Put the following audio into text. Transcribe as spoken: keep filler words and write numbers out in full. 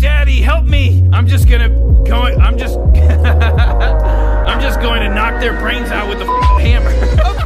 Daddy, help me! I'm just gonna go. I'm just. I'm just going to knock their brains out with a hammer.